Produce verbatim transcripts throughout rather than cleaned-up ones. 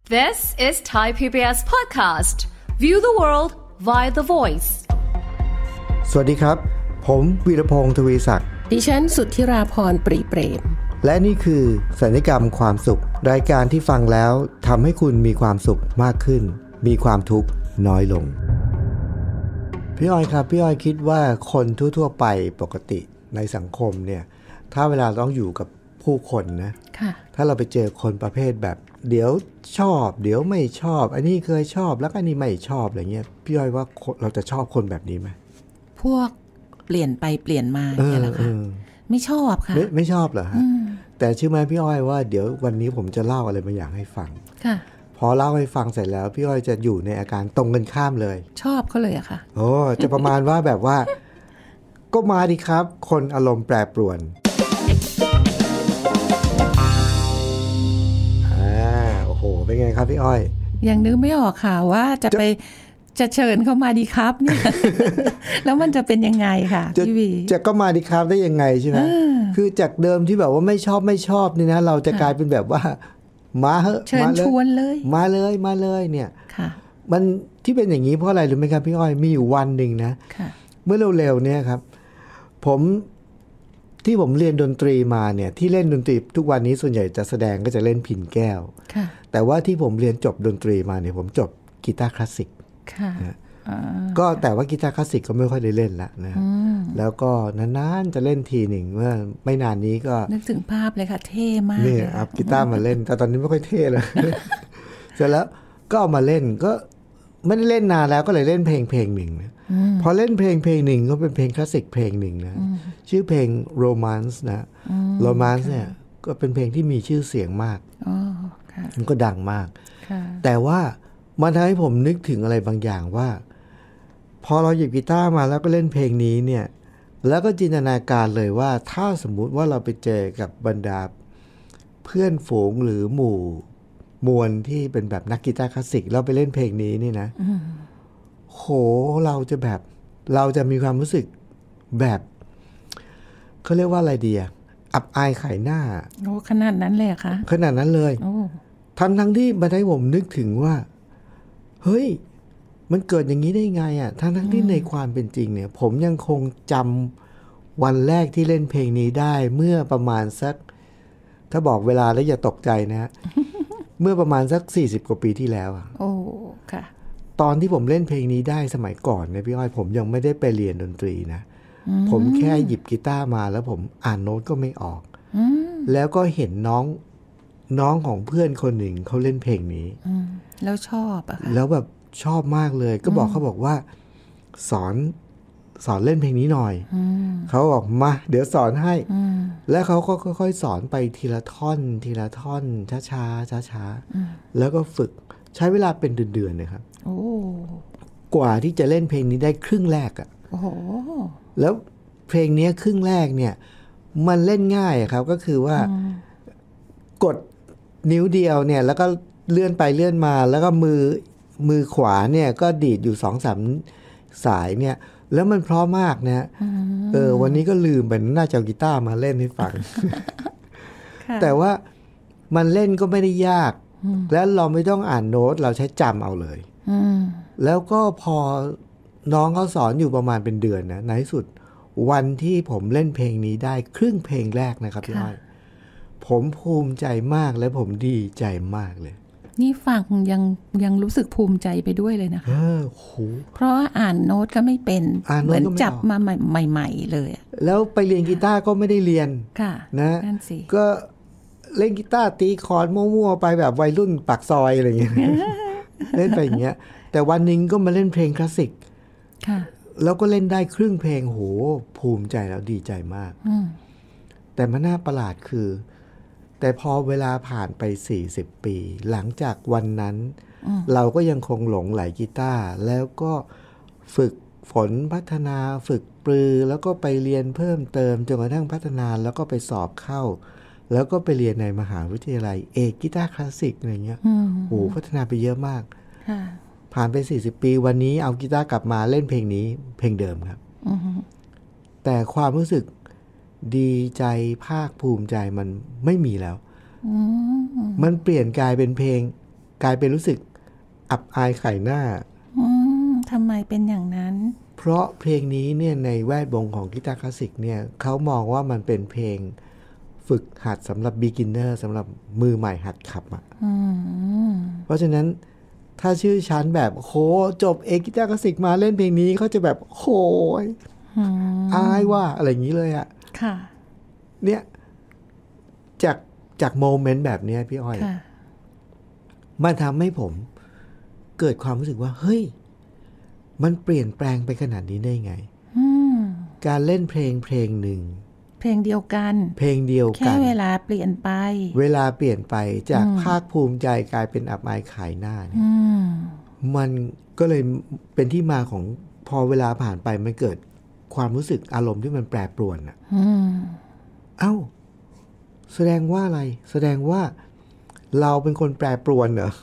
This is Thai พี บี เอส podcast. View the world via the voice. สวัสดีครับผมวีรพงษ์ทวีศักดิ์ดิฉันสุทธิราพรปรีเปรมและนี่คือสัญญกรรมความสุขรายการที่ฟังแล้วทำให้คุณมีความสุขมากขึ้นมีความทุกข์น้อยลงพี่อ้อยครับพี่อ้อยคิดว่าคนทั่วๆไปปกติในสังคมเนี่ยถ้าเวลาต้องอยู่กับผู้คนนะถ้าเราไปเจอคนประเภทแบบเดี๋ยวชอบเดี๋ยวไม่ชอบอันนี้เคยชอบแล้วก็อันนี้ไม่ชอบอะไรเงี้ยพี่อ้อยว่าเราจะชอบคนแบบนี้ไหมพวกเปลี่ยนไปเปลี่ยนมาเนี่ยเหรอคะไม่ชอบค่ะไ ม, ไม่ชอบเหรอฮะแต่เชื่อไหมพี่อ้อยว่าเดี๋ยววันนี้ผมจะเล่าอะไรบางอย่างให้ฟังค่ะพอเล่าให้ฟังเสร็จแล้วพี่อ้อยจะอยู่ในอาการตรงกันข้ามเลยชอบเขาเลยอะค่ะโอ้จะประมาณว่าแบบว่าก็มาดิครับคนอารมณ์แปรปรวนอ่าโอ้โหเป็นไงครับพี่อ้อยยังนึกไม่ออกค่ะว่าจะไปจะเชิญเขามาดีครับเนี่ย แล้วมันจะเป็นยังไงค่ะพี่วีจะก็มาดีครับได้ยังไงใช่ไหมคือจากเดิมที่แบบว่าไม่ชอบไม่ชอบนี่นะเราจะกลายเป็นแบบว่ามาเหอะเชิญชวนเลยมาเลยมาเลยเนี่ยมันที่เป็นอย่างนี้เพราะอะไรรู้ไหมครับพี่อ้อยมีอยู่วันหนึ่งนะเมื่อเร็วๆเนี่ยครับผมที่ผมเรียนดนตรีมาเนี่ยที่เล่นดนตรีทุกวันนี้ส่วนใหญ่จะแสดงก็จะเล่นพิณแก้วแต่ว่าที่ผมเรียนจบดนตรีมาเนี่ยผมจบกีตาร์คลาสสิกก็แต่ว่ากีตาร์คลาสสิกก็ไม่ค่อยได้เล่นละนะแล้วก็นานๆจะเล่นทีหนึ่งเมื่อไม่นานนี้ก็นึกถึงภาพเลยค่ะเท่มากนี่อัพกีตาร์มาเล่นแต่ตอนนี้ไม่ค่อยเท่เลยเสร็จแล้วก็เอามาเล่นก็ไม่ได้เล่นนานแล้วก็เลยเล่นเพลงเพลงหนึ่งนะพอเล่นเพลงเพลงหนึ่งก็เป็นเพลงคลาสสิกเพลงหนึ่งนะชื่อเพลง Romance นะ Romance เนี่ยก็เป็นเพลงที่มีชื่อเสียงมากมันก็ดังมากแต่ว่ามันทำให้ผมนึกถึงอะไรบางอย่างว่าพอเราหยิบกีตาร์มาแล้วก็เล่นเพลงนี้เนี่ยแล้วก็จินตนาการเลยว่าถ้าสมมุติว่าเราไปเจอกับบรรดาเพื่อนฝูงหรือหมู่มวลที่เป็นแบบนักกีตาร์คลาสสิกแล้วไปเล่นเพลงนี้นี่นะโหเราจะแบบเราจะมีความรู้สึกแบบเขาเรียกว่าอะไรดีอะอับอายขายหน้าโอ้ขนาดนั้นเลยอะคะขนาดนั้นเลยทั้งทั้งที่มาได้ผมนึกถึงว่าเฮ้ยมันเกิดอย่างนี้ได้ไงอ่ะทั้งทั้งที่ในความเป็นจริงเนี่ยผมยังคงจำวันแรกที่เล่นเพลงนี้ได้เมื่อประมาณสักถ้าบอกเวลาแล้วอย่าตกใจนะฮะ เมื่อประมาณสักสี่สิบกว่าปีที่แล้วอ่ะโอ้ค่ะตอนที่ผมเล่นเพลงนี้ได้สมัยก่อนเนี่ยพี่อ้อยผมยังไม่ได้ไปเรียนดนตรีนะผมแค่หยิบกีตาร์มาแล้วผมอ่านโน้ตก็ไม่ออกแล้วก็เห็นน้องน้องของเพื่อนคนหนึ่งเขาเล่นเพลงนี้แล้วชอบอะค่ะแล้วแบบชอบมากเลยก็บอกเขาบอกว่าสอนสอนเล่นเพลงนี้หน่อยเขาบอกมาเดี๋ยวสอนให้แล้วเขาก็ค่อยๆสอนไปทีละท่อนทีละท่อนช้าๆช้าๆแล้วก็ฝึกใช้เวลาเป็นเดือนๆเลยครับกว่าที่จะเล่นเพลงนี้ได้ครึ่งแรกอะแล้วเพลงนี้ครึ่งแรกเนี่ยมันเล่นง่ายครับก็คือว่ากดนิ้วเดียวเนี่ยแล้วก็เลื่อนไปเลื่อนมาแล้วก็มือมือขวาเนี่ยก็ดีดอยู่สองสามสายเนี่ยแล้วมันเพราะมากนะเออวันนี้ก็ลืมไปน่าจะเอากีตาร์มาเล่นให้ฟัง แต่ว่ามันเล่นก็ไม่ได้ยากแล้วเราไม่ต้องอ่านโน้ตเราใช้จำเอาเลยแล้วก็พอน้องเขาสอนอยู่ประมาณเป็นเดือนนะในที่สุดวันที่ผมเล่นเพลงนี้ได้ครึ่งเพลงแรกนะครับพี่อ้อยผมภูมิใจมากและผมดีใจมากเลยนี่ฟังยังยังรู้สึกภูมิใจไปด้วยเลยนะคะเพราะอ่านโน้ตก็ไม่เป็นเหมือนจับมาใหม่ๆเลยแล้วไปเรียนกีตาร์ก็ไม่ได้เรียนนะก็เล่นกีตาร์ตีคอร์ดมั่วๆไปแบบวัยรุ่นปากซอยอะไรอย่างเงี้ย เล่นไปอย่างเงี้ยแต่วันนึงก็มาเล่นเพลงคลาสสิกแล้วก็เล่นได้ครึ่งเพลงโหภูมิใจแล้วดีใจมากแต่มันน่าประหลาดคือแต่พอเวลาผ่านไปสี่สิบปีหลังจากวันนั้นเราก็ยังคงหลงไหลกีตาร์แล้วก็ฝึกฝนพัฒนาฝึกปรือแล้วก็ไปเรียนเพิ่มเติมจนกระทั่งพัฒนาแล้วก็ไปสอบเข้าแล้วก็ไปเรียนในมหาวิทยาลัยเอกกีตาร์คลาสสิกอะไรเงี้ยโอ้พัฒนาไปเยอะมากผ่านไปสี่สิบปีวันนี้เอากีตาร์กลับมาเล่นเพลงนี้เพลงเดิมครับแต่ความรู้สึกดีใจภาคภูมิใจมันไม่มีแล้วมันเปลี่ยนกลายเป็นเพลงกลายเป็นรู้สึกอับอายขายหน้าอืมทำไมเป็นอย่างนั้นเพราะเพลงนี้เนี่ยในแวดวงของกีตาร์คลาสสิกเนี่ยเขามองว่ามันเป็นเพลงฝึกหัดสำหรับ beginner สำหรับมือใหม่หัดขับอ่ะเพราะฉะนั้นถ้าชื่อชั้นแบบโหจบเอกกีตาร์คลาสสิกมาเล่นเพลงนี้เขาจะแบบโหยอายว่าอะไรอย่างนี้เลยอ่ะค่ะเนี่ยจากจากโมเมนต์แบบนี้พี่อ้อยมันทำให้ผมเกิดความรู้สึกว่าเฮ้ยมันเปลี่ยนแปลงไปขนาดนี้ได้ไงการเล่นเพลงเพลงหนึ่งเพลงเดียวกันเพลงเดียวกันแค่เวลาเปลี่ยนไปเวลาเปลี่ยนไปจากภาคภูมิใจกลายเป็นอับอายขายหน้าเนี่ยมันก็เลยเป็นที่มาของพอเวลาผ่านไปมันเกิดความรู้สึกอารมณ์ที่มันแปรปรวนอ่ะเอ้าแสดงว่าอะไรแสดงว่าเราเป็นคนแปรปรวนเหรอ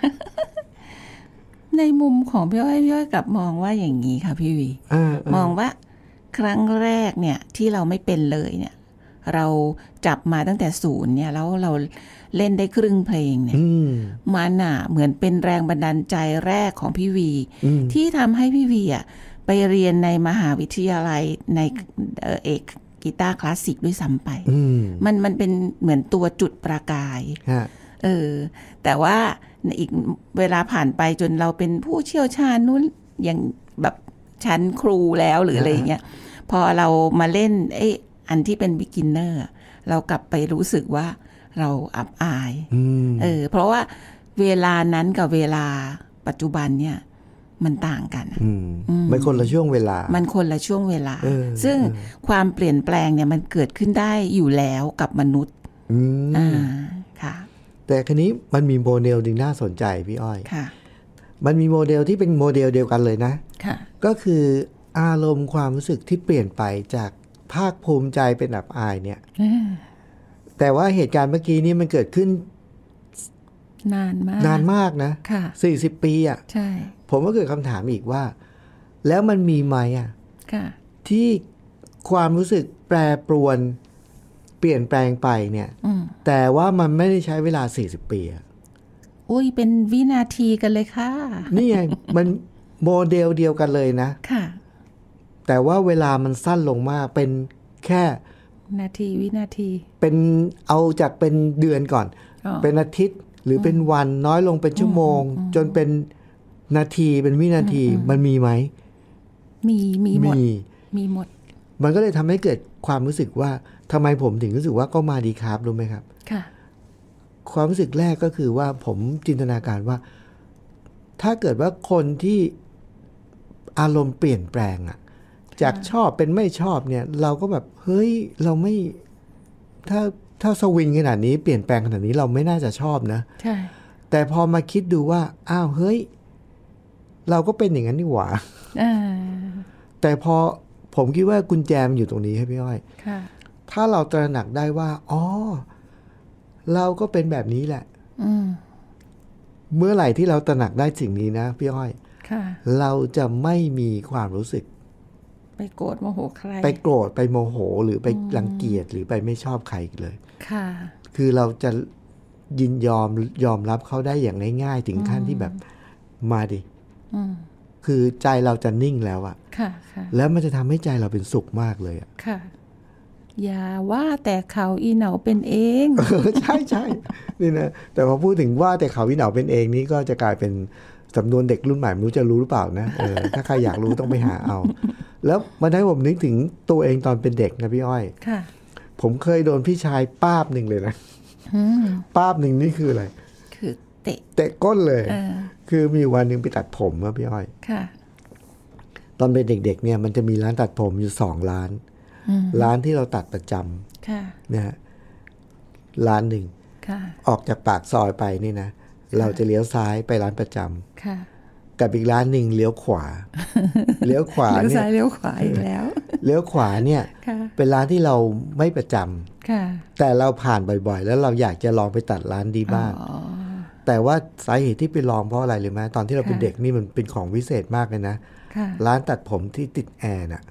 ในมุมของพี่อ้อยพี่อ้อยกลับมองว่าอย่างนี้ค่ะพี่วีมองว่าครั้งแรกเนี่ยที่เราไม่เป็นเลยเนี่ยเราจับมาตั้งแต่ศูนย์เนี่ยแล้วเราเล่นได้ครึ่งเพลงเนี่ยมันอ่ะเหมือนเป็นแรงบันดาลใจแรกของพี่วีที่ทำให้พี่วีอ่ะไปเรียนในมหาวิทยาลัยในเอกกีตาร์คลาสสิกด้วยซ้ำไปมันมันเป็นเหมือนตัวจุดประกายเออแต่ว่าอีกเวลาผ่านไปจนเราเป็นผู้เชี่ยวชาญนู้นอย่างแบบชั้นครูแล้วหรืออะไรอย่างเงี้ยพอเรามาเล่นไอ้อันที่เป็น beginner เรากลับไปรู้สึกว่าเราอับอายเออเพราะว่าเวลานั้นกับเวลาปัจจุบันเนี่ยมันต่างกันมันคนละช่วงเวลามันคนละช่วงเวลาซึ่งความเปลี่ยนแปลงเนี่ยมันเกิดขึ้นได้อยู่แล้วกับมนุษย์อ่าค่ะแต่คราวนี้มันมีโมเดลนึงน่าสนใจพี่อ้อยค่ะมันมีโมเดลที่เป็นโมเดลเดียวกันเลยนะค่ะก็คืออารมณ์ความรู้สึกที่เปลี่ยนไปจากภาคภูมิใจเป็นอับอายเนี่ยแต่ว่าเหตุการณ์เมื่อกี้นี้มันเกิดขึ้นนานมากนานมากนะค่ะสี่สิบปีอ่ะใช่ผมก็เกิดคำถามอีกว่าแล้วมันมีไหมอ่ะค่ะที่ความรู้สึกแปรปรวนเปลี่ยนแปลงไปเนี่ยแต่ว่ามันไม่ได้ใช้เวลาสี่สิบปีอ่ะอุ้ยเป็นวินาทีกันเลยค่ะนี่ไงมันโมเดลเดียวกันเลยนะค่ะแต่ว่าเวลามันสั้นลงมากเป็นแค่นาทีวินาทีเป็นเอาจากเป็นเดือนก่อนเป็นอาทิตย์หรือเป็นวันน้อยลงเป็นชั่วโมงจนเป็นนาทีเป็นวินาทีมันมีไหมมีมีหมดมีหมดมันก็เลยทำให้เกิดความรู้สึกว่าทำไมผมถึงรู้สึกว่าก็มาดีครับรู้ไหมครับค่ะความรู้สึกแรกก็คือว่าผมจินตนาการว่าถ้าเกิดว่าคนที่อารมณ์เปลี่ยนแปลงอะจากชอบเป็นไม่ชอบเนี่ยเราก็แบบเฮ้ยเราไม่ถ้าถ้าสวิงขนาดนี้เปลี่ยนแปลงขนาดนี้เราไม่น่าจะชอบนะใช่แต่พอมาคิดดูว่าอ้าวเฮ้ยเราก็เป็นอย่างนั้นนี่หว่าแต่พอผมคิดว่ากุญแจมันอยู่ตรงนี้ให้พี่อ้อยถ้าเราตระหนักได้ว่าอ๋อเราก็เป็นแบบนี้แหละเมื่อไหร่ที่เราตระหนักได้สิ่งนี้นะพี่อ้อยเราจะไม่มีความรู้สึกไปโกรธโมโหใครไปโกรธไปโมโหหรือไปรังเกียจหรือไปไม่ชอบใครเลยค่ะคือเราจะยินยอมยอมรับเขาได้อย่างง่ายๆถึงขั้นที่แบบมาดิคือใจเราจะนิ่งแล้วอะค่ะแล้วมันจะทำให้ใจเราเป็นสุขมากเลยอะค่ะอย่าว่าแต่เขาอีเหนาเป็นเองใช่ใช่นี่นะแต่พอพูดถึงว่าแต่เขาอีเหนาเป็นเองนี่ก็จะกลายเป็นสำนวนเด็กรุ่นใหม่ไม่รู้จะรู้หรือเปล่านะเออถ้าใครอยากรู้ต้องไปหาเอาแล้วมันให้ผมนึกถึงตัวเองตอนเป็นเด็กนะพี่อ้อยค่ะผมเคยโดนพี่ชายป้าบหนึ่งเลยนะป้าบหนึ่งนี่คืออะไรคือเตะเตะก้นเลยคือมีวันหนึ่งไปตัดผมอะพี่อ้อยค่ะตอนเป็นเด็กๆเนี่ยมันจะมีร้านตัดผมอยู่สองร้านร้านที่เราตัดประจำนะฮะร้านหนึ่งออกจากปากซอยไปนี่นะเราจะเลี้ยวซ้ายไปร้านประจำกับอีกร้านหนึ่งเลี้ยวขวาเลี้ยวขวาเนี่ยเลี้ยวซ้ายเลี้ยวขวาอีกแล้วเลี้ยวขวาเนี่ยเป็นร้านที่เราไม่ประจำแต่เราผ่านบ่อยๆแล้วเราอยากจะลองไปตัดร้านดีบ้างแต่ว่าสาเหตุที่ไปลองเพราะอะไรเลยไหมตอนที่เราเป็นเด็กนี่มันเป็นของวิเศษมากเลยนะร้านตัดผมที่ติดแอร์น่ะ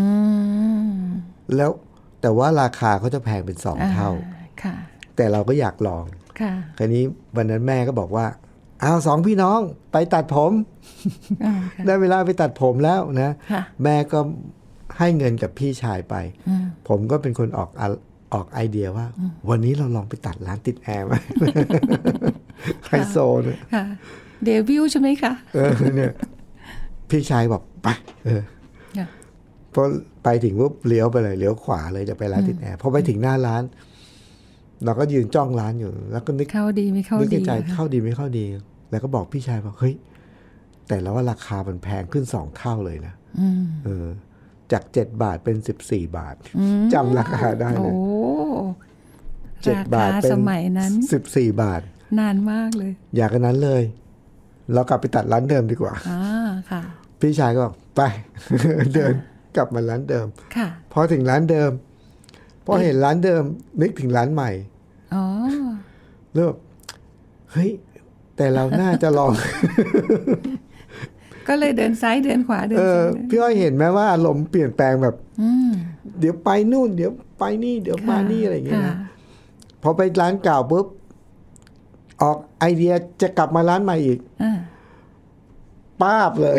แล้วแต่ว่าราคาเขาจะแพงเป็นสองเท่าแต่เราก็อยากลองคราวนี้วันนั้นแม่ก็บอกว่าเอาสองพี่น้องไปตัดผมได้เวลาไปตัดผมแล้วนะแม่ก็ให้เงินกับพี่ชายไปผมก็เป็นคนออกออกไอเดียว่าวันนี้เราลองไปตัดร้านติดแอร์ไหมไฮโซเนี่ยเดวิลใช่ไหมคะเออเนี่ยพี่ชายบอกไปเออพอไปถึงปุ๊บเลี้ยวไปเลยเลี้ยวขวาเลยจะไปร้านติดแอร์พอไปถึงหน้าร้านเราก็ยืนจ้องร้านอยู่แล้วก็นึกเข้าดีไม่เข้าดีนึกในใจเข้าดีไม่เข้าดีแล้วก็บอกพี่ชายว่าเฮ้ยแต่แล้วว่าราคามันแพงขึ้นสองเท่าเลยนะเออจากเจ็ดบาทเป็นสิบสี่บาทจำราคาได้เลยเจ็ดบาทเป็นสมัยนั้นสิบสี่บาทนานมากเลยอยากกันนั้นเลยเรากลับไปตัดร้านเดิมดีกว่าอ่าค่ะพี่ชายก็บอกไป เดินกลับมาร้านเดิมค่ะพอถึงร้านเดิมพอเห็นร้านเดิมนึกถึงร้านใหม่อ๋อแล้วเฮ้ยแต่เราน่าจะลองก็เลยเดินซ้ายเดินขวาเดินซ้ายพี่อ้อยเห็นไหมว่าอารมณ์เปลี่ยนแปลงแบบเดี๋ยวไปนู่นเดี๋ยวไปนี่เดี๋ยวมานี่อะไรอย่างเงี้ยนะพอไปร้านเก่าปุ๊บออกไอเดียจะกลับมาร้านใหม่อีกป้าบเลย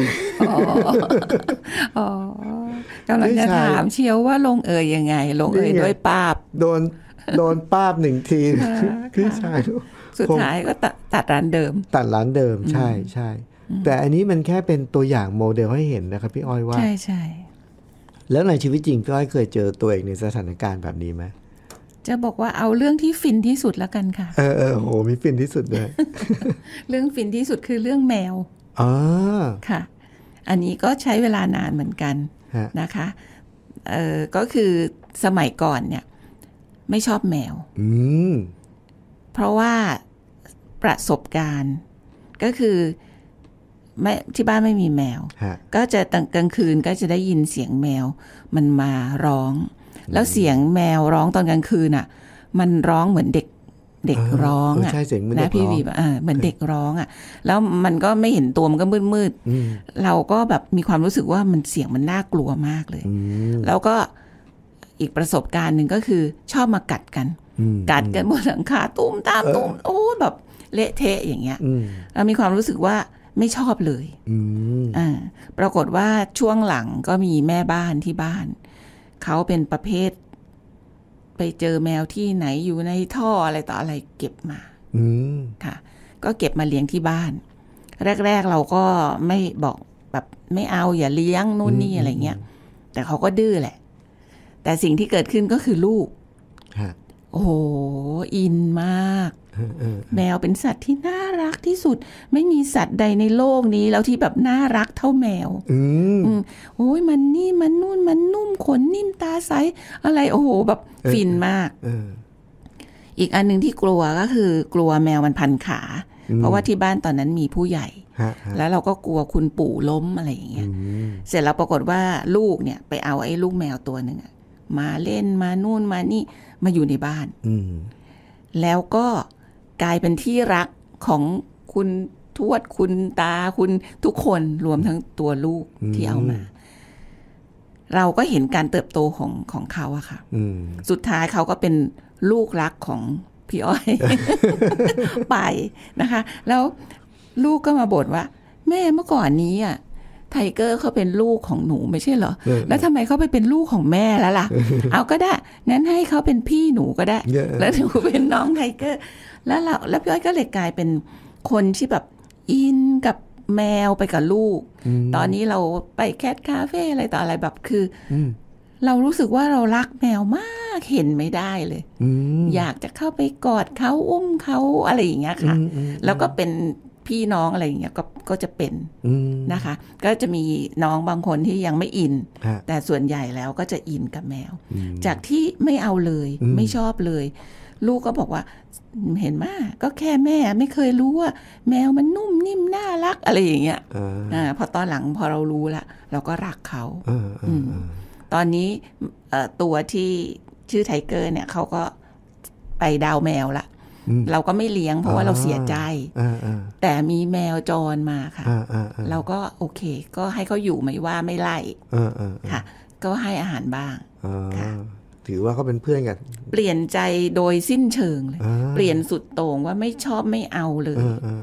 อ๋อกำลังจะถามเชียวว่าลงเอยยังไงลงเอยด้วยป้าบโดนโดนป้าบหนึ่งทีพี่ชายสุดท้ายก็ตัดร้านเดิมตัดร้านเดิมใช่ใช่แต่อันนี้มันแค่เป็นตัวอย่างโมเดลให้เห็นนะครับพี่อ้อยว่าใช่ใช่แล้วในชีวิตจริงพี่อ้อยเคยเจอตัวเองในสถานการณ์แบบนี้ไหมจะบอกว่าเอาเรื่องที่ฟินที่สุดแล้วกันค่ะเออเออโหมีฟินที่สุดเลยเรื่องฟินที่สุดคือเรื่องแมวอ๋อค่ะอันนี้ก็ใช้เวลานานเหมือนกันนะคะเออก็คือสมัยก่อนเนี่ยไม่ชอบแมวอืมเพราะว่าประสบการณ์ก็คือไม่ที่บ้านไม่มีแมวก็จะกลางคืนก็จะได้ยินเสียงแมวมันมาร้องแล้วเสียงแมวร้องตอนกลางคืนอ่ะมันร้องเหมือนเด็กเด็กร้องอ่ะนะพี่วีอ่าเหมือนเด็กร้องอ่ะแล้วมันก็ไม่เห็นตัวมันก็มืดมืดเราก็แบบมีความรู้สึกว่ามันเสียงมันน่ากลัวมากเลยแล้วก็อีกประสบการณ์หนึ่งก็คือชอบมากัดกันกัดกันบนหลังคาตุ้มตามตุ้มโอ้แบบเละเทะอย่างเงี้ยเรามีความรู้สึกว่าไม่ชอบเลยอ่าปรากฏว่าช่วงหลังก็มีแม่บ้านที่บ้านเขาเป็นประเภทไปเจอแมวที่ไหนอยู่ในท่ออะไรต่ออะไรเก็บมาค่ะก็เก็บมาเลี้ยงที่บ้านแรกๆเราก็ไม่บอกแบบไม่เอาอย่าเลี้ยงนู่นนี่อะไรเงี้ยแต่เขาก็ดื้อแหละแต่สิ่งที่เกิดขึ้นก็คือลูกโอ้โหอินมากแมวเป็นสัตว์ที่น่ารักที่สุดไม่มีสัตว์ใดในโลกนี้แล้วที่แบบน่ารักเท่าแมวอืมโอ้ยมันนี่มันนุ่นมันนุ่มขนนิ่มตาใสอะไรโอ้โหแบบฟินมากอีกอันนึงที่กลัวก็คือกลัวแมวมันพันขาเพราะว่าที่บ้านตอนนั้นมีผู้ใหญ่แล้วเราก็กลัวคุณปู่ล้มอะไรอย่างเงี้ยเสร็จแล้วปรากฏว่าลูกเนี่ยไปเอาไอ้ลูกแมวตัวนึงมาเล่นมานู่นมานี่มาอยู่ในบ้านแล้วก็กลายเป็นที่รักของคุณทวดคุณตาคุณทุกคนรวมทั้งตัวลูกที่เอามาเราก็เห็นการเติบโตของของเขาอะค่ะสุดท้ายเขาก็เป็นลูกรักของพี่อ้อย ไปนะคะแล้วลูกก็มาบ่นว่าแม่เมื่อก่อนนี้อะไทเกอร์เขาเป็นลูกของหนูไม่ใช่เหรอแล้วทำไมเขาไปเป็นลูกของแม่แล้วล่ะ เอาก็ได้งั้นให้เขาเป็นพี่หนูก็ได้ แล้วหนูเป็นน้องไทเกอร์แล้วเราแล้วพี่อ้อยก็เลยกลายเป็นคนที่แบบอินกับแมวไปกับลูกตอนนี้เราไปแคทคาเฟ่อะไรต่ออะไรแบบคือเรารู้สึกว่าเรารักแมวมากเห็นไม่ได้เลยอยากจะเข้าไปกอดเขาอุ้มเขาอะไรอย่างเงี้ยค่ะแล้วก็เป็นพี่น้องอะไรอย่างเงี้ยก็ก็จะเป็นนะคะก็จะมีน้องบางคนที่ยังไม่อินแต่ส่วนใหญ่แล้วก็จะอินกับแมวจากที่ไม่เอาเลยไม่ชอบเลยลูกก็บอกว่าเห็นไหมก็แค่แม่ไม่เคยรู้ว่าแมวมันนุ่มนิ่มน่ารักอะไรอย่างเงี้ยอ่าพอตอนหลังพอเรารู้ละเราก็รักเขาตอนนี้ตัวที่ชื่อไทเกอร์เนี่ยเขาก็ไปดาวแมวละเราก็ไม่เลี้ยงเพราะว่าเราเสียใจแต่มีแมวจรมาค่ะเราก็โอเคก็ให้เขาอยู่ไม่ว่าไม่ไล่ค่ะก็ให้อาหารบ้างค่ะถือว่าเขาเป็นเพื่อนกันเปลี่ยนใจโดยสิ้นเชิงเลยเปลี่ยนสุดโต่งว่าไม่ชอบไม่เอาเลย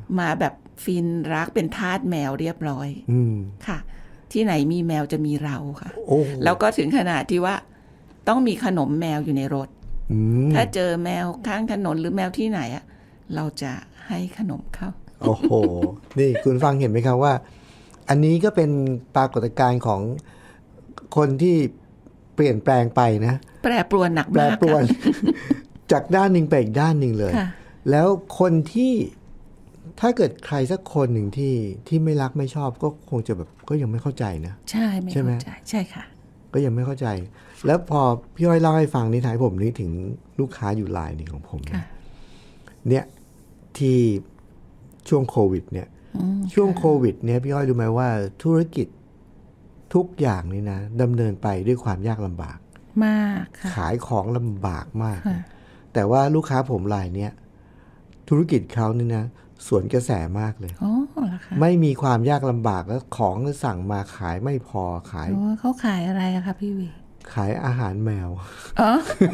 มาแบบฟินรักเป็นทาสแมวเรียบร้อยอืมค่ะที่ไหนมีแมวจะมีเราค่ะโอ้แล้วก็ถึงขนาดที่ว่าต้องมีขนมแมวอยู่ในรถถ้าเจอแมวข้างถนนหรือแมวที่ไหนอะเราจะให้ขนมเขาโอ้โหนี่คุณฟังเห็นไหมครับว่าอันนี้ก็เป็นปรากฏการณ์ของคนที่เปลี่ยนแปลงไปนะแปรปรวนหนักมากแปรปรวน จากด้านหนึ่งไปอีกด้านหนึ่งเลยแล้วคนที่ถ้าเกิดใครสักคนหนึ่งที่ที่ไม่รักไม่ชอบก็คงจะแบบก็ยังไม่เข้าใจนะใช่ไม่เข้าใจใช่ค่ะก็ยังไม่เข้าใจแล้วพอพี่อ้อยเล่าให้ฟังนี่ท้ายผมนึกถึงลูกค้าอยู่รายหนึ่งของผมเนี่ยที่ช่วงโควิดเนี่ยช่วงโควิดเนี่ยพี่อ้อยรู้ไหมว่าธุรกิจทุกอย่างนี่นะดำเนินไปด้วยความยากลำบากมากขายของลำบากมากแต่ว่าลูกค้าผมรายเนี้ยธุรกิจเขานี่นะสวนกระแสมากเลยอ๋อเหรอคะไม่มีความยากลำบากแล้วของสั่งมาขายไม่พอขายเขาขายอะไรอะคะพี่วีขายอาหารแมวอ๋อ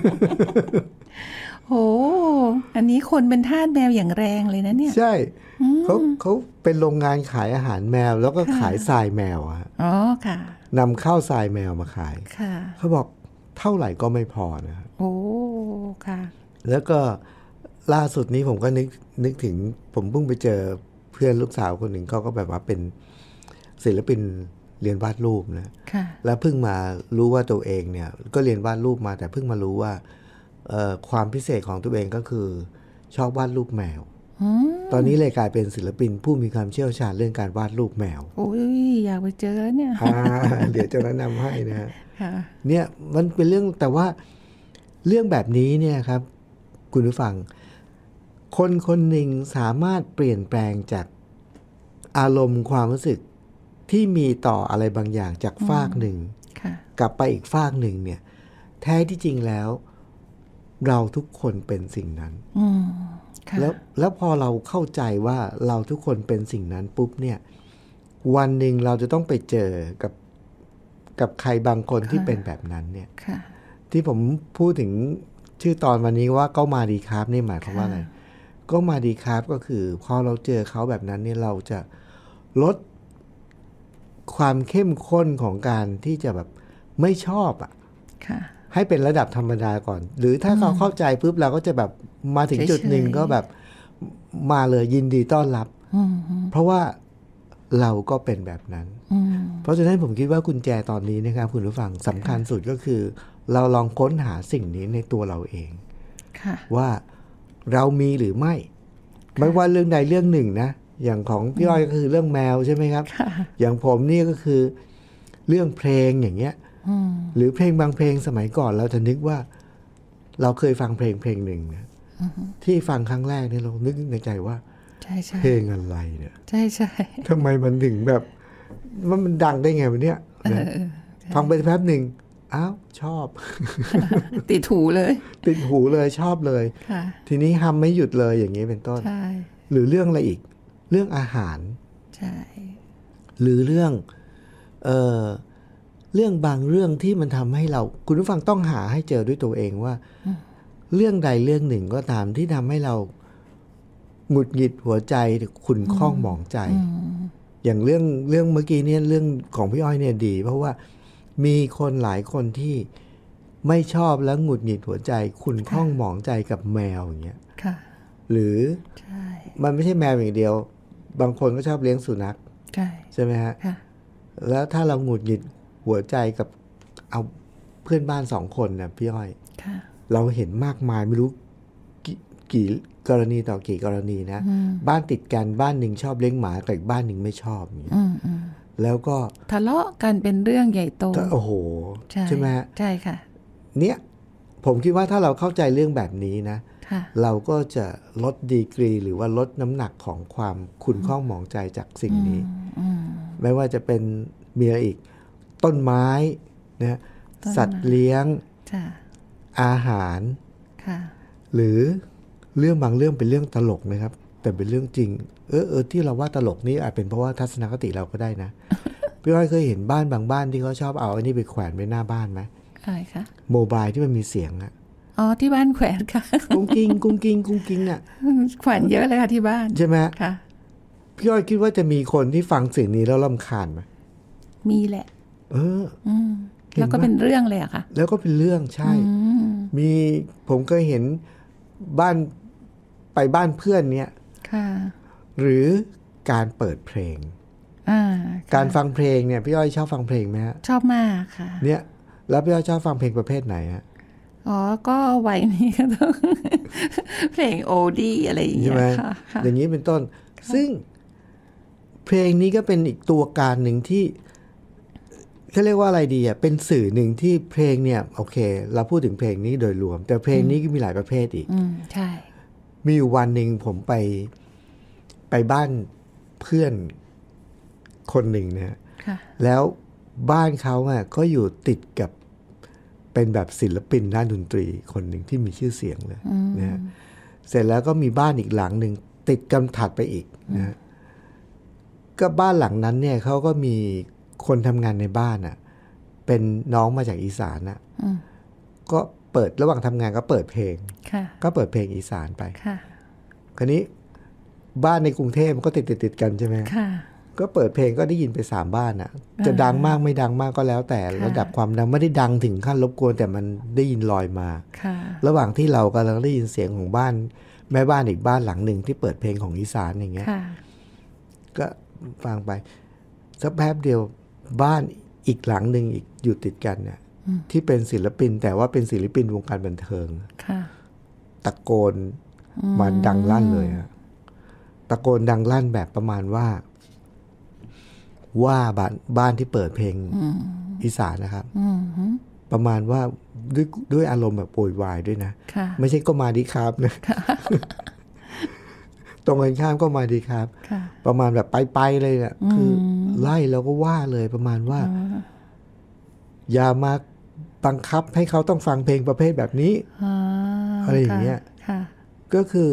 โหอันนี้คนเป็นทาสแมวอย่างแรงเลยนะเนี่ยใช่เขาเขาเป็นโรงงานขายอาหารแมวแล้วก็ขายทรายแมวอะอ๋อค่ะนำเข้าทรายแมวมาขายค่ะเขาบอกเท่าไหร่ก็ไม่พอนะโอ้ค่ะแล้วก็ล่าสุดนี้ผมก็นึกนึกถึงผมเพิ่งไปเจอเพื่อนลูกสาวคนหนึ่งเขาก็แบบว่าเป็นศิลปินเรียนวาดรูปนะแล้วเพิ่งมารู้ว่าตัวเองเนี่ยก็เรียนวาดรูปมาแต่เพิ่งมารู้ว่าความพิเศษของตัวเองก็คือชอบวาดรูปแมวตอนนี้เลยกลายเป็นศิลปินผู้มีความเชี่ยวชาญเรื่องการวาดรูปแมวโอ้ยอยากไปเจอเนี่ยเดี๋ยวจะแนะนำให้นะเนี่ยมันเป็นเรื่องแต่ว่าเรื่องแบบนี้เนี่ยครับคุณผู้ฟังคนคนหนึ่งสามารถเปลี่ยนแปลงจากอารมณ์ความรู้สึกที่มีต่ออะไรบางอย่างจากฟากหนึ่งกลับไปอีกฟากหนึ่งเนี่ยแท้ที่จริงแล้วเราทุกคนเป็นสิ่งนั้นแล้วแล้วพอเราเข้าใจว่าเราทุกคนเป็นสิ่งนั้นปุ๊บเนี่ยวันหนึ่งเราจะต้องไปเจอกับกับใครบางคนที่เป็นแบบนั้นเนี่ยที่ผมพูดถึงชื่อตอนวันนี้ว่าก็มาดีครับนี่หมายความว่าอะไรก็มาดีครับก็คือพอเราเจอเขาแบบนั้นเนี่ยเราจะลดความเข้มข้นของการที่จะแบบไม่ชอบอ่ะให้เป็นระดับธรรมดาก่อนหรือถ้าเขาเข้าใจปุ๊บเราก็จะแบบมาถึงจุดหนึ่งก็แบบมาเลยยินดีต้อนรับเพราะว่าเราก็เป็นแบบนั้นเพราะฉะนั้นผมคิดว่ากุญแจตอนนี้นะครับคุณผู้ฟังสำคัญสุดก็คือเราลองค้นหาสิ่งนี้ในตัวเราเองว่าเรามีหรือไม่ไม่ว่าเรื่องใดเรื่องหนึ่งนะอย่างของพี่อ้อยก็คือเรื่องแมวใช่ไหมครับอย่างผมนี่ก็คือเรื่องเพลงอย่างเงี้ยหรือเพลงบางเพลงสมัยก่อนเราจะนึกว่าเราเคยฟังเพลงเพลงหนึ่งนะที่ฟังครั้งแรกเนี่ยเรานึกในใจว่าเพลงอะไรเนี่ยใช่ใช่ทำไมมันถึงแบบว่ามันดังได้ไงวันเนี้ยฟังไปแป๊บหนึ่งอ้าวชอบติดหูเลยติดหูเลยชอบเลยทีนี้ทำไม่หยุดเลยอย่างนี้เป็นต้นหรือเรื่องอะไรอีกเรื่องอาหารใช่หรือเรื่องเอ่อเรื่องบางเรื่องที่มันทำให้เราคุณผู้ฟังต้องหาให้เจอด้วยตัวเองว่าเรื่องใดเรื่องหนึ่งก็ตามที่ทำให้เราหงุดหงิดหัวใจขุ่นข้องหมองใจอย่างเรื่องเรื่องเมื่อกี้เนี่ยเรื่องของพี่อ้อยเนี่ยดีเพราะว่ามีคนหลายคนที่ไม่ชอบแล้วหงุดหงิดหัวใจขุ่นข้องหมองใจกับแมวอย่างเงี้ยหรือมันไม่ใช่แมวอย่างเดียวบางคนก็ชอบเลี้ยงสุนัขใช่ไหมฮะแล้วถ้าเราหงุดหงิดหัวใจกับเอาเพื่อนบ้านสองคนนะพี่อ้อยเราเห็นมากมายไม่รู้กี่กรณีต่อกี่กรณีนะบ้านติดกันบ้านหนึ่งชอบเลี้ยงหมาแต่อีกบ้านหนึ่งไม่ชอบอย่างเงี้ยแล้วก็ทะเลาะกันเป็นเรื่องใหญ่โตโอ้โหใช่ไหมใช่ค่ะเนี่ยผมคิดว่าถ้าเราเข้าใจเรื่องแบบนี้นะเราก็จะลดดีกรีหรือว่าลดน้ำหนักของความขุ่นข้องหมองใจจากสิ่งนี้ไม่ว่าจะเป็นมีอะไรอีกต้นไม้นะสัตว์เลี้ยงอาหารหรือเรื่องบางเรื่องเป็นเรื่องตลกนะครับแต่เป็นเรื่องจริงเออเออที่เราว่าตลกนี่อาจเป็นเพราะว่าทัศนคติเราก็ได้นะ พี่อ้อยเคยเห็นบ้านบางบ้านที่เขาชอบเอาอันนี้ไปแขวนไว้หน้าบ้านไหมอะไรคะโมบายที่มันมีเสียงอะอ๋อที่บ้านแขวนค่ะกุ้งกิ้งกุ้งกิ้งกุ้งกิ้งอะแขวนเยอะเลยค่ะที่บ้านใช่ไหมค่ะพี่อ้อยคิดว่าจะมีคนที่ฟังสิ่งนี้แล้วรำคาญไหมมีแหละเอออืมแล้วก็เป็นเรื่องเลยอะค่ะแล้วก็เป็นเรื่องใช่มีผมเคยเห็นบ้านไปบ้านเพื่อนเนี่ยหรือการเปิดเพลงการฟังเพลงเนี่ยพี่อ้อยชอบฟังเพลงไหมฮะชอบมากค่ะเนี่ยแล้วพี่อ้อยชอบฟังเพลงประเภทไหนฮะอ๋อก็วัยนี้ก็ต้องเพลงโอดี้อะไรอย่างเงี้ยค่ะอย่างนี้เป็นต้นซึ่งเพลงนี้ก็เป็นอีกตัวการหนึ่งที่เขาเรียกว่าอะไรดีอ่ะเป็นสื่อหนึ่งที่เพลงเนี่ยโอเคเราพูดถึงเพลงนี้โดยรวมแต่เพลงนี้ก็มีหลายประเภทอีกอืมใช่มีอยู่วันหนึ่งผมไปไปบ้านเพื่อนคนหนึ่งนะแล้วบ้านเขาอ่ะก็อยู่ติดกับเป็นแบบศิลปินด้านดนตรีคนหนึ่งที่มีชื่อเสียงเลยนะเสร็จแล้วก็มีบ้านอีกหลังหนึ่งติดกันถัดไปอีกนะก็บ้านหลังนั้นเนี่ยเขาก็มีคนทำงานในบ้านอ่ะเป็นน้องมาจากอีสานอ่ะก็เปิดระหว่างทำงานก็เปิดเพลงก็เปิดเพลงอีสานไปคราวนี้บ้านในกรุงเทพมันก็ติดติดติดกันใช่ไหมก็เปิดเพลงก็ได้ยินไปสามบ้านอ่ะจะดังมากไม่ดังมากก็แล้วแต่ระดับความดังไม่ได้ดังถึงขั้นรบกวนแต่มันได้ยินลอยมาระหว่างที่เรากำลังได้ยินเสียงของบ้านแม่บ้านอีกบ้านหลังหนึ่งที่เปิดเพลงของอีสานอย่างเงี้ยก็ฟังไปสักแป๊บเดียวบ้านอีกหลังหนึ่งอีกอยู่ติดกันเนี่ยที่เป็นศิลปินแต่ว่าเป็นศิลปินวงการบันเทิงตะโกนมาดังลั่นเลยฮะตะโกนดังลั่นแบบประมาณว่าว่าบ้านบ้านที่เปิดเพลงอีสานนะครับประมาณว่าด้วยด้วยอารมณ์แบบโวยวายด้วยนะไม่ใช่ก็มาดีครับนะตรงกันข้ามก็มาดีครับประมาณแบบไปๆเลยเนี่ยคือไล่แล้วก็ว่าเลยประมาณว่าอย่ามาบังคับให้เขาต้องฟังเพลงประเภทแบบนี้อะไรอย่างเงี้ยก็คือ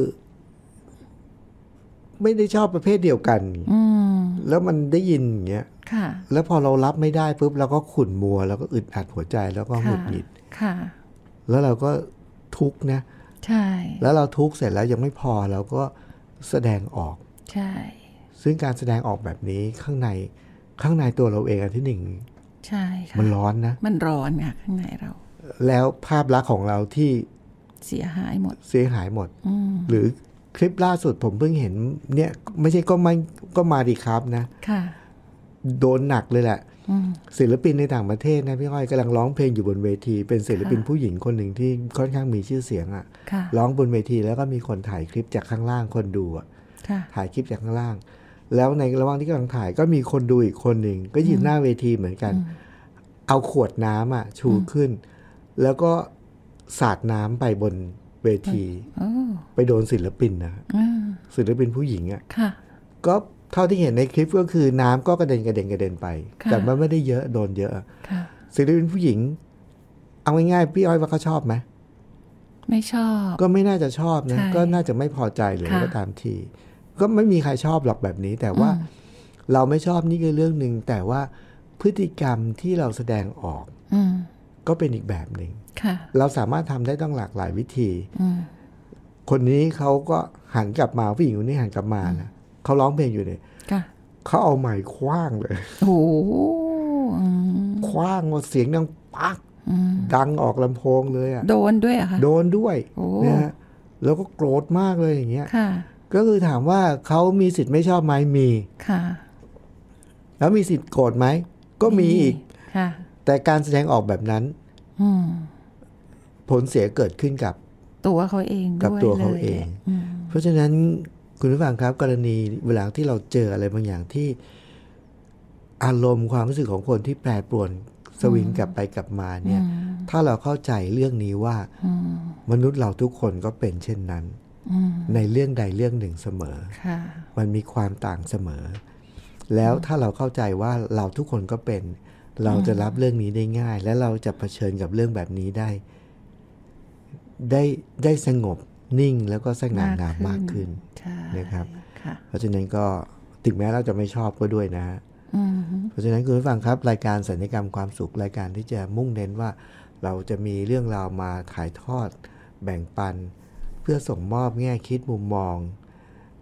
ไม่ได้ชอบประเภทเดียวกันแล้วมันได้ยินอย่างเงี้ยแล้วพอเรารับไม่ได้ปุ๊บเราก็ขุ่นมัวแล้วก็อึดอัดหัวใจแล้วก็หงุดหงิดแล้วเราก็ทุกข์นะใช่แล้วเราทุกข์เสร็จแล้วยังไม่พอเราก็แสดงออกใช่ซึ่งการแสดงออกแบบนี้ข้างในข้างในตัวเราเองอันที่หนึ่งใช่ค่ะมันร้อนนะมันร้อนค่ะข้างในเราแล้วภาพลักษณ์ของเราที่เสียหายหมดเสียหายหมดหรือคลิปล่าสุดผมเพิ่งเห็นเนี่ยไม่ใช่ก็ไม่ก็มาดีครับนะค่ะโดนหนักเลยแหละศิลปินในต่างประเทศนะพี่อ้อยกำลังร้องเพลงอยู่บนเวทีเป็นศิลปินผู้หญิงคนหนึ่งที่ค่อนข้างมีชื่อเสียงอ่ะร้องบนเวทีแล้วก็มีคนถ่ายคลิปจากข้างล่างคนดูอ่ะถ่ายคลิปจากข้างล่างแล้วในระหว่างที่กำลังถ่ายก็มีคนดูอีกคนหนึ่งก็ยืนหน้าเวทีเหมือนกันเอาขวดน้ำอ่ะชูขึ้นแล้วก็สาดน้ำไปบนเวทีไปโดนศิลปินนะศิลปินผู้หญิงอ่ะก็เท่าที่เห็นในคลิปก็คือน้ำก็กระเด็นกระเด็นกระเด็นไปแต่มันไม่ได้เยอะโดนเยอะศิลปินผู้หญิงเอาง่ายๆพี่อ้อยว่าเขาชอบไหมไม่ชอบก็ไม่น่าจะชอบนะก็น่าจะไม่พอใจเลยก็ตามทีก็ไม่มีใครชอบหรอกแบบนี้แต่ว่าเราไม่ชอบนี่คือเรื่องนึงแต่ว่าพฤติกรรมที่เราแสดงออกก็เป็นอีกแบบนึงเราสามารถทำได้ต้องหลากหลายวิธีคนนี้เขาก็หันกลับมาผู้หญิงคนนี้หันกลับมานะเขาร้องเพลงอยู่เนี่ยเขาเอาไมค์คว้างเลยโอ้คว้างว่าเสียงดังปักดังออกลำโพงเลยอ่ะโดนด้วยอ่ะค่ะโดนด้วยนะฮะแล้วก็โกรธมากเลยอย่างเงี้ยก็คือถามว่าเขามีสิทธิ์ไม่ชอบไหมมีค่ะแล้วมีสิทธิ์โกรธไหมก็มีอีกแต่การแสดงออกแบบนั้นผลเสียเกิดขึ้นกับตัวเขาเองกับตัวเขาเองเพราะฉะนั้นคุณผู้ฟังครับกรณีเวลาที่เราเจออะไรบางอย่างที่อารมณ์ความรู้สึกของคนที่แปรปรวนสวิงกลับไปกลับมาเนี่ยถ้าเราเข้าใจเรื่องนี้ว่ามนุษย์เราทุกคนก็เป็นเช่นนั้นในเรื่องใดเรื่องหนึ่งเสมอมันมีความต่างเสมอแล้วถ้าเราเข้าใจว่าเราทุกคนก็เป็นเราจะรับเรื่องนี้ได้ง่ายและเราจะเผชิญกับเรื่องแบบนี้ได้ได้ได้สงบนิ่งแล้วก็สง่างามมากขึ้นนะครับเพราะฉะนั้นก็ถึงแม้เราจะไม่ชอบก็ด้วยนะเพราะฉะนั้นคุณผู้ฟังครับรายการสัญญกรรมความสุขรายการที่จะมุ่งเน้นว่าเราจะมีเรื่องราวมาถ่ายทอดแบ่งปันเพื่อส่งมอบแง่คิดมุมมอง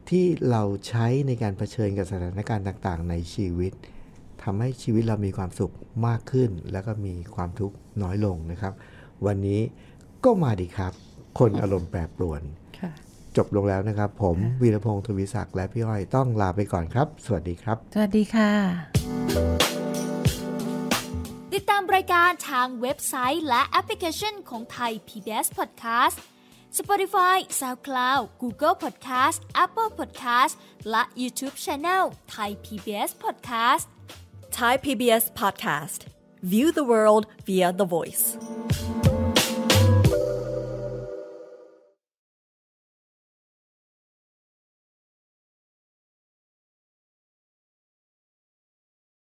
ที่เราใช้ในการเผชิญกับสถานการณ์ต่างๆในชีวิตทำให้ชีวิตเรามีความสุขมากขึ้นแล้วก็มีความทุกข์น้อยลงนะครับวันนี้ก็มาดีครับคนอารมณ์แปรปรวนจบลงแล้วนะครับผมวีรพงศ์ทวีศักดิ์และพี่อ้อยต้องลาไปก่อนครับสวัสดีครับสวัสดีค่ะติดตามรายการทางเว็บไซต์และแอปพลิเคชันของไทย พี บี เอส Podcast Spotify, SoundCloud, Google Podcast, Apple Podcast และ YouTube Channel Thai พี บี เอส Podcast Thai พี บี เอส Podcast View the world via the voice